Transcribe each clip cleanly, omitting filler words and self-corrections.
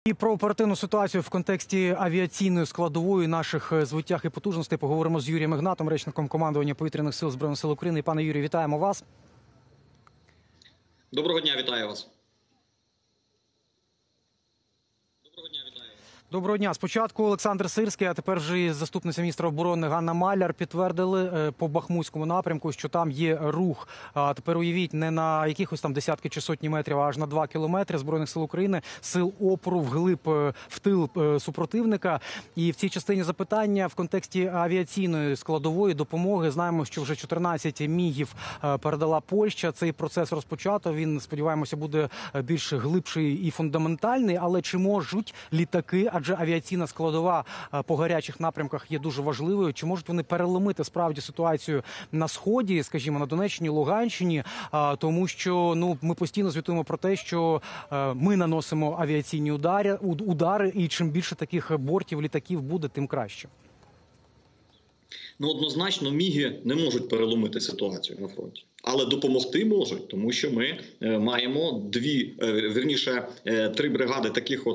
І про оперативну ситуацію в контексті авіаційної складової наших звитяг і потужностей поговоримо з Юрієм Ігнатом, речником командування Повітряних сил Збройних сил України. Пане Юрію, вітаємо вас. Доброго дня, вітаю вас. Доброго дня. Спочатку Олександр Сирський, а тепер вже і заступниця міністра оборони Ганна Маляр підтвердили по Бахмутському напрямку, що там є рух. А тепер уявіть, не на якихось там десятки чи сотні метрів, а аж на 2 кілометри Збройних сил України, сил опору вглиб, в тил супротивника. І в цій частині запитання в контексті авіаційної складової допомоги. Знаємо, що вже 14 мігів передала Польща. Цей процес розпочато. Він, сподіваємося, буде більш глибший і фундаментальний. Але чи можуть літаки, адже авіаційна складова по гарячих напрямках є дуже важливою. Чи можуть вони переломити справді ситуацію на Сході, скажімо, на Донеччині, Луганщині? Тому що ми постійно звітуємо про те, що ми наносимо авіаційні удари, і чим більше таких бортів, літаків буде, тим краще. Однозначно, міги не можуть переломити ситуацію на фронті. Але допомогти можуть, тому що ми маємо три бригади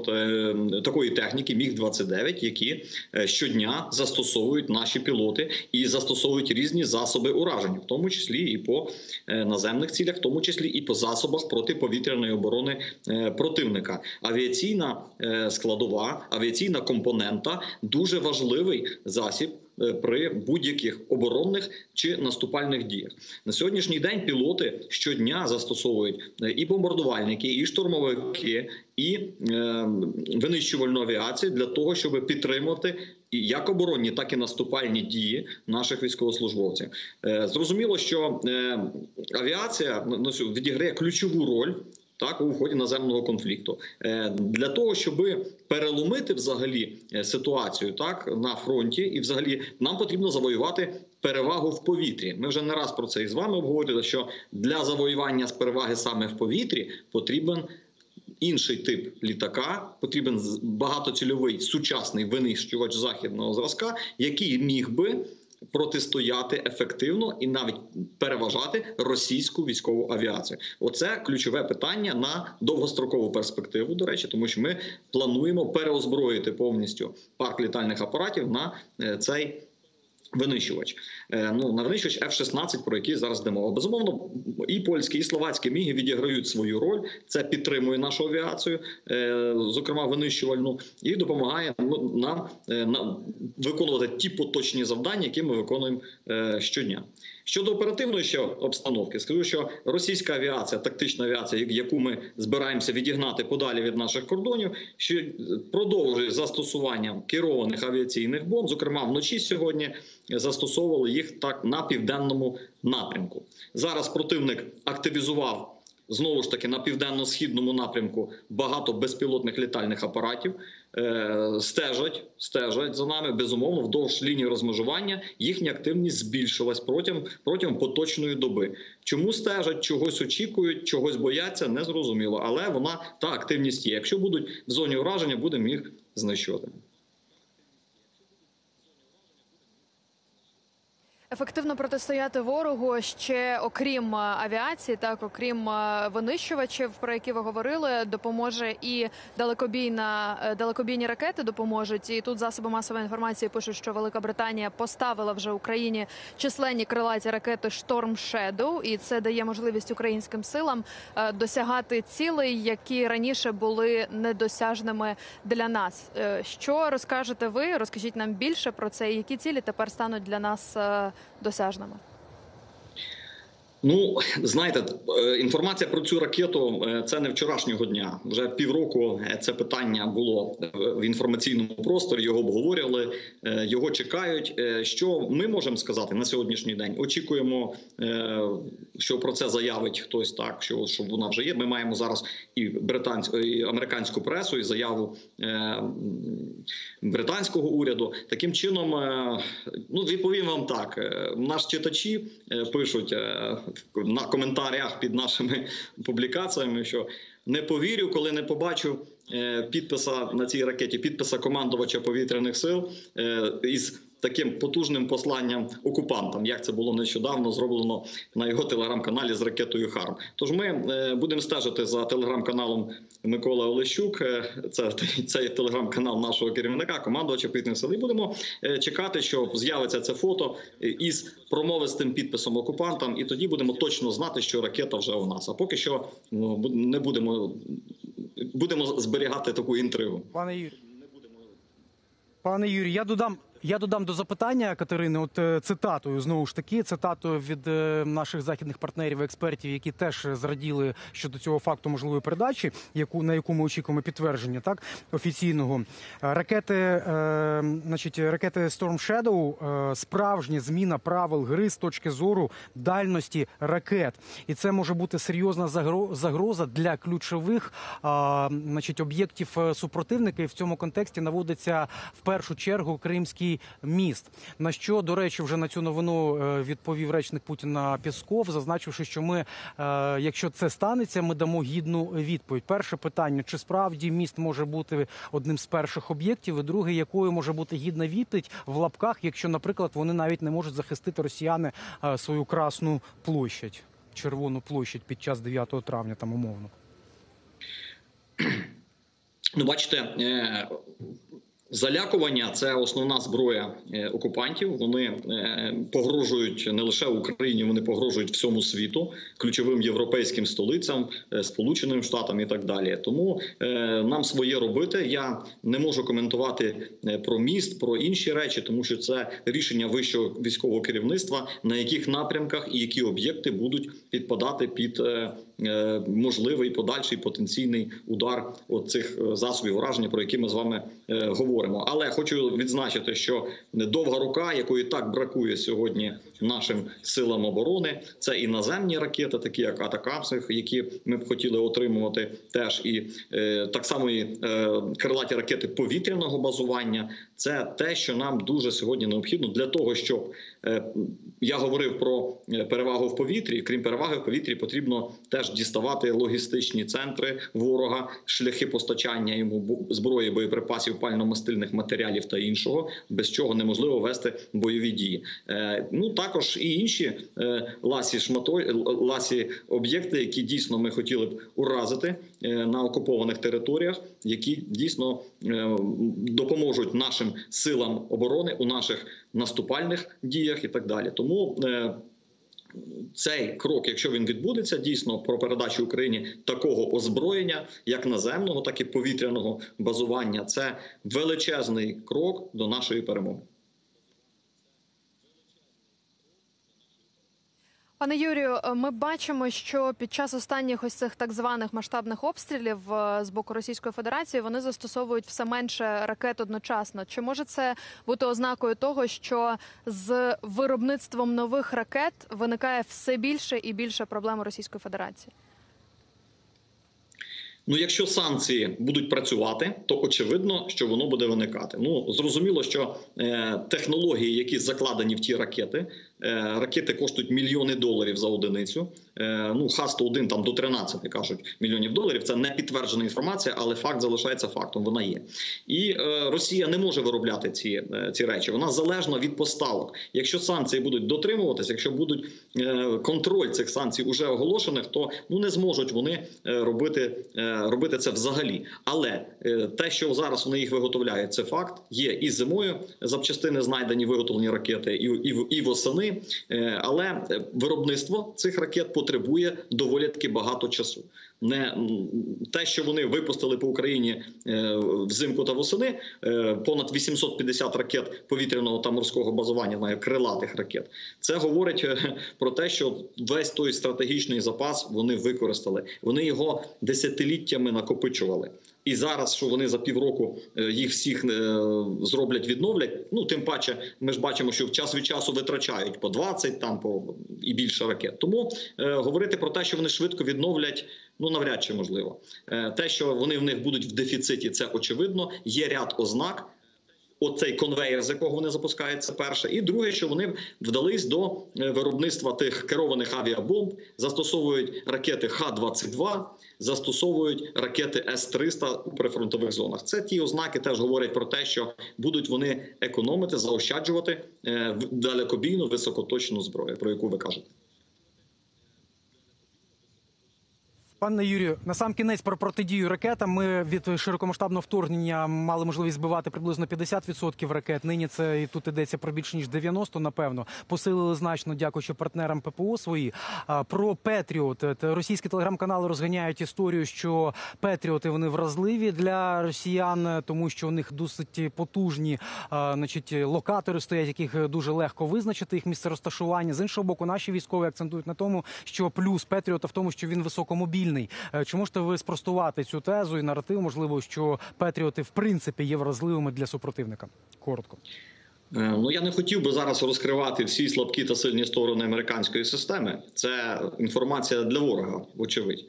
такої техніки МіГ-29, які щодня застосовують наші пілоти і застосовують різні засоби ураження, в тому числі і по наземних цілях, в тому числі і по засобах протиповітряної оборони противника. Авіаційна складова, авіаційна компонента – дуже важливий засіб при будь-яких оборонних чи наступальних діях. На сьогоднішній день пілоти щодня застосовують і бомбардувальники, і штурмовики, і винищувальну авіацію для того, щоб підтримувати як оборонні, так і наступальні дії наших військовослужбовців. Зрозуміло, що авіація відіграє ключову роль у ході наземного конфлікту. Для того, щоб переломити взагалі ситуацію на фронті, і взагалі нам потрібно завоювати перевагу в повітрі. Ми вже не раз про це із вами обговорили, що для завоювання з переваги саме в повітрі потрібен інший тип літака, потрібен багатоцільовий сучасний винищувач західного зразка, який міг би протистояти ефективно і навіть переважати російську військову авіацію. Оце ключове питання на довгострокову перспективу, до речі, тому що ми плануємо переозброїти повністю парк літальних апаратів на цей винищувач. На винищувач F-16, про який зараз йде мова. Безумовно, і польські, і словацькі міги відіграють свою роль. Це підтримує нашу авіацію, зокрема винищувальну, і допомагає нам виконувати ті поточні завдання, які ми виконуємо щодня. Щодо оперативної ще обстановки, скажу, що російська авіація, тактична авіація, яку ми збираємося відігнати подалі від наших кордонів, що продовжує застосуванням керованих авіаційних бомб. Зокрема, вночі сьогодні застосовували їх на південному напрямку. Зараз противник активізував знову ж таки на південно-східному напрямку багато безпілотних літальних апаратів. Стежать за нами, безумовно, вдовж лінії розмежування їхня активність збільшилась протягом поточної доби. Чому стежать, чогось очікують, чогось бояться, не зрозуміло. Але та активність є. Якщо будуть в зоні ураження, будемо їх знищувати. Ефективно протистояти ворогу ще, окрім авіації, окрім винищувачів, про які ви говорили, допоможе і далекобійні ракети допоможуть. І тут засоби масової інформації пишуть, що Велика Британія поставила вже Україні численні крилаті ракети «Шторм Shadow», і це дає можливість українським силам досягати цілей, які раніше були недосяжними для нас. Що розкажете ви? Розкажіть нам більше про це, і які цілі тепер стануть для нас досяжними? Знаєте, інформація про цю ракету – це не вчорашнього дня. Вже півроку це питання було в інформаційному просторі, його обговорювали, його чекають. Що ми можемо сказати на сьогоднішній день? Очікуємо, що про це заявить хтось що вона вже є. Ми маємо зараз і американську пресу, і заяву британського уряду. Таким чином, відповім вам так, наші читачі пишуть на коментарях під нашими публікаціями, що не повірю, коли не побачу підписа на цій ракеті, підписа командувача повітряних сил із таким потужним посланням окупантам, як це було нещодавно зроблено на його телеграм-каналі з ракетою «Харм». Тож ми будемо стежити за телеграм-каналом Миколи Олещук, це телеграм-канал нашого керівника, командувача Повітряних сил, і будемо чекати, що з'явиться це фото із промовистим підписом окупантам, і тоді будемо точно знати, що ракета вже у нас. А поки що не будемо зберігати таку інтригу. Пане Юрію, я додам до запитання Катерини цитатою, знову ж таки, цитатою від наших західних партнерів і експертів, які теж зраділи щодо цього факту можливої передачі, на яку ми очікуємо підтвердження, так, офіційного. Ракети Storm Shadow – справжня зміна правил гри з точки зору дальності ракет. І це може бути серйозна загроза для ключових об'єктів супротивника. І в цьому контексті наводиться в першу чергу Кримський міст. На що, до речі, вже на цю новину відповів речник Путіна Пєсков, зазначивши, що ми, якщо це станеться, ми дамо гідну відповідь. Перше питання, чи справді міст може бути одним з перших об'єктів, і друге, якою може бути гідна відповідь в лапках, якщо, наприклад, вони навіть не можуть захистити росіяни свою Красну площадь, Червону площадь під час 9 травня, там умовно. Ну, бачите, залякування – це основна зброя окупантів. Вони погрожують не лише Україні, вони погрожують всьому світу, ключовим європейським столицям, Сполученим Штатам і так далі. Тому нам своє робити. Я не можу коментувати про міст, про інші речі, тому що це рішення вищого військового керівництва, на яких напрямках і які об'єкти будуть підпадати під можливий подальший потенційний удар цих засобів ураження, про які ми з вами говоримо. Але хочу відзначити, що довга рука, якої так бракує сьогодні нашим силам оборони, це і наземні ракети, такі як Атакамс, які ми б хотіли отримувати теж, і так само і крилаті ракети повітряного базування. Це те, що нам дуже сьогодні необхідно для того, щоб, я говорив про перевагу в повітрі, крім переваги в повітрі потрібно теж діставати логістичні центри ворога, шляхи постачання йому зброї, боєприпасів, пально-мастильних матеріалів та іншого, без чого неможливо вести бойові дії. Ну, також і інші ласі об'єкти, які дійсно ми хотіли б уразити на окупованих територіях, які дійсно допоможуть нашим силам оборони у наших наступальних діях і так далі. Тому цей крок, якщо він відбудеться, дійсно про передачу Україні такого озброєння, як наземного, так і повітряного базування, це величезний крок до нашої перемоги. Пане Юрію, ми бачимо, що під час останніх ось цих так званих масштабних обстрілів з боку Російської Федерації вони застосовують все менше ракет одночасно. Чи може це бути ознакою того, що з виробництвом нових ракет виникає все більше і більше проблем у Російської Федерації? Ну, якщо санкції будуть працювати, то очевидно, що воно буде виникати. Ну, зрозуміло, що технології, які закладені в ті ракети, ракети коштують мільйони доларів за одиницю. Ну, Х-101 там до 13, кажуть, мільйонів доларів. Це не підтверджена інформація, але факт залишається фактом, вона є. І Росія не може виробляти ці речі. Вона залежна від поставок. Якщо санкції будуть дотримуватися, якщо будуть контроль цих санкцій уже оголошених, то не зможуть вони робити це взагалі. Але те, що зараз вони їх виготовляють, це факт. Є і зимою запчастини знайдені, виготовлені ракети, і восени. Але виробництво цих ракет потребує доволі таки багато часу. Не те, що вони випустили по Україні взимку та восени, понад 850 ракет повітряного та морського базування, крилатих ракет, це говорить про те, що весь той стратегічний запас вони використали. Вони його десятиліттями накопичували. І зараз, що вони за півроку їх всіх зроблять, відновлять, ну, тим паче, ми ж бачимо, що час від часу витрачають по 20 і більше ракет. Тому говорити про те, що вони швидко відновлять, ну, навряд чи можливо. Те, що вони в них будуть в дефіциті, це очевидно. Є ряд ознак. оцей конвейер, з якого вони запускають, це перше. І друге, що вони вдались до виробництва тих керованих авіабомб, застосовують ракети Х-22, застосовують ракети С-300 у прифронтових зонах. Це ті ознаки теж говорять про те, що будуть вони економити, заощаджувати далекобійну високоточну зброю, про яку ви кажете. Пане Юрію, насамкінець про протидію ракетам. Ми від широкомасштабного вторгнення мали можливість збивати приблизно 50% ракет. Нині це і тут йдеться про більше ніж 90, напевно. Посилили значно, дякуючи партнерам ППО свої. Про Петріот. Російські телеграм-канали розганяють історію, що Петріоти, вони вразливі для росіян, тому що у них досить потужні локатори стоять, яких дуже легко визначити їх місце розташування. З іншого боку, наші військові акцентують на тому, що плюс Петріота в тому, що він високомобільний. Чи можете ви спростувати цю тезу і наратив, можливо, що Петріоти в принципі є вразливими для супротивника? Коротко. Ну, я не хотів би зараз розкривати всі слабкі та сильні сторони американської системи. Це інформація для ворога, вочевидь.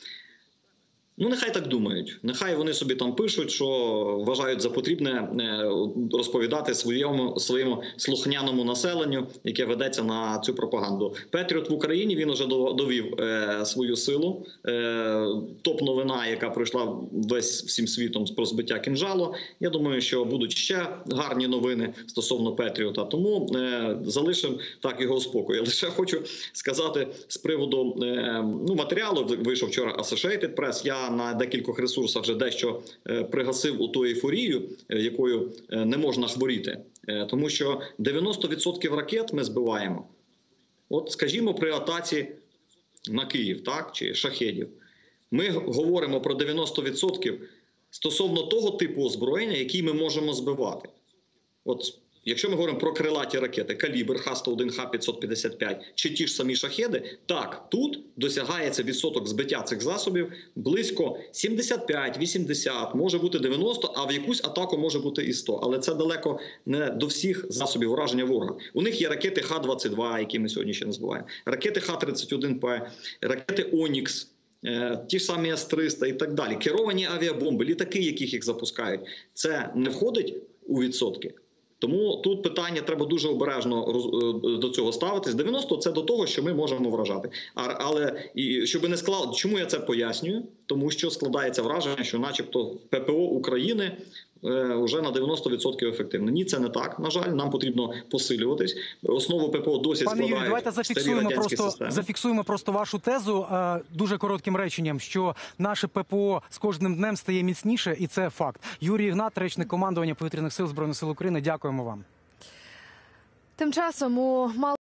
Ну, нехай так думають. Нехай вони собі там пишуть, що вважають за потрібне розповідати своєму слухняному населенню, яке ведеться на цю пропаганду. Петріот в Україні, він вже довів свою силу. Топ-новина, яка пройшла всім світом про збиття кинжалу. Я думаю, що будуть ще гарні новини стосовно Петріота. Тому залишимо так його у спокої. Лише хочу сказати з приводу матеріалу. Вийшов вчора Associated Press. Я на декількох ресурсах вже дещо пригасив у ту ейфорію, якою не можна хворіти. Тому що 90% ракет ми збиваємо. От, скажімо, при атаці на Київ, так, чи шахедів. Ми говоримо про 90% стосовно того типу озброєння, який ми можемо збивати. От, якщо ми говоримо про крилаті ракети, калібр Х-101, Х-555 чи ті ж самі шахеди, так, тут досягається відсоток збиття цих засобів близько 75-80, може бути 90, а в якусь атаку може бути і 100. Але це далеко не до всіх засобів ураження ворога. У них є ракети Х-22, які ми сьогодні ще не збиваємо, ракети Х-31П, ракети «Онікс», ті ж самі С-300 і так далі. Керовані авіабомби, літаки, яких їх запускають. Це не входить у відсотки. Тому тут питання треба дуже обережно до цього ставитись. 90 – це до того, що ми можемо вражати. Але щоб не склад... Чому я це пояснюю? Тому що складається враження, що начебто ППО України вже на 90% ефективне. Ні, це не так, на жаль. Нам потрібно посилюватись. Основу ППО досі складають Юрій, давайте зафіксуємо просто вашу тезу дуже коротким реченням, що наше ППО з кожним днем стає міцніше, і це факт. Юрій Ігнат, речник командування Повітряних сил Збройних сил України. Дякуємо вам. Тим часом у